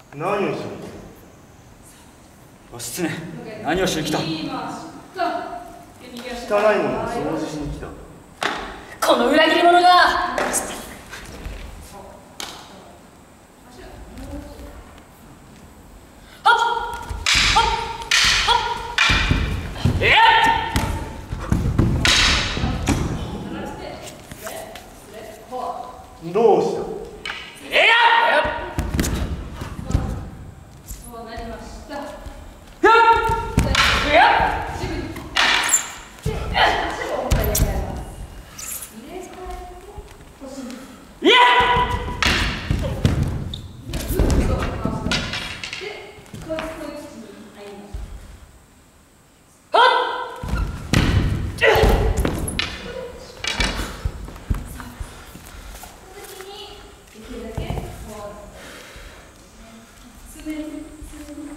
何をしに来た？ 義経、何をしに来た？ 汚いものを掃除しに来た。 この裏切り者が。 どうした？ そうなりました。できるだけこう滑る。